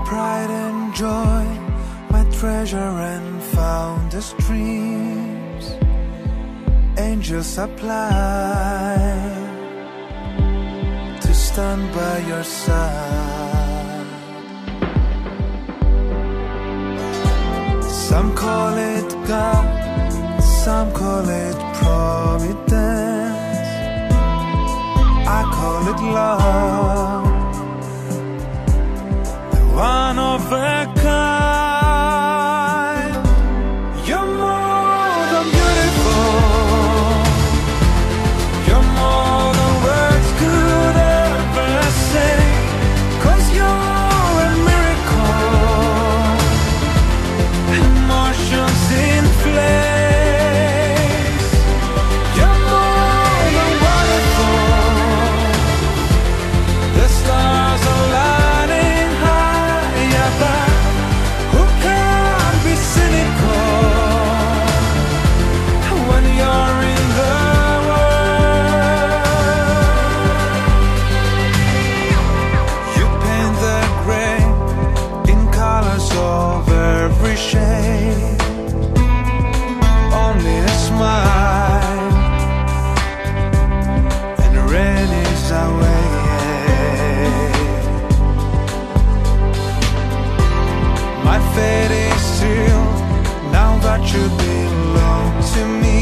pride and joy, my treasure and fondest dreams, angels supply to stand by your side. Some call it God, some call it providence, I call it love, the one of a kind. You're more than beautiful, you're more than words could ever say, 'cause you're a miracle, emotions in flames. You're more than wonderful, the stars are lighting high above. Who can be cynical when you're in the world? You paint the gray in colors of every shade, only a smile and rain is away. My fate is sealed now that you belong to me,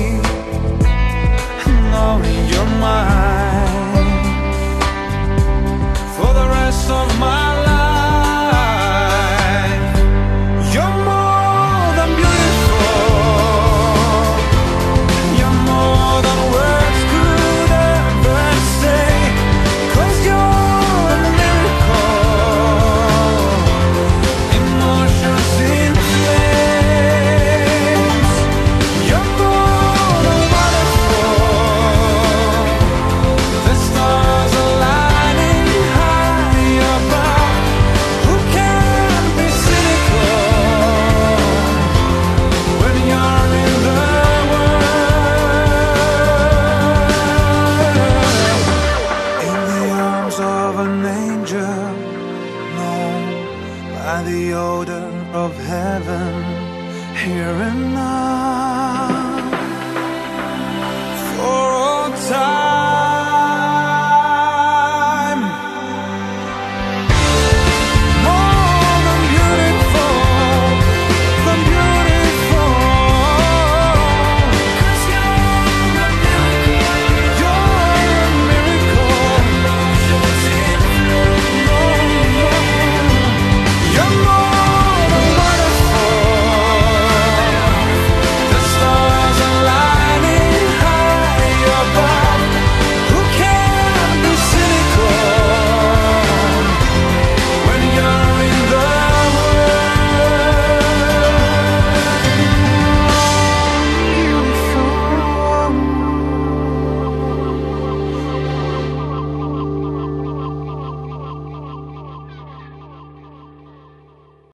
knowing you're mine for the rest of my life. You're more than beautiful, you're more than words could ever say, 'cause you're a miracle, emotions in flames. You're more than wonderful, the stars are lighting high above. Who can be cynical when you're in the world? In the arms of an angel, known by the odor of heaven, here and now, for all time.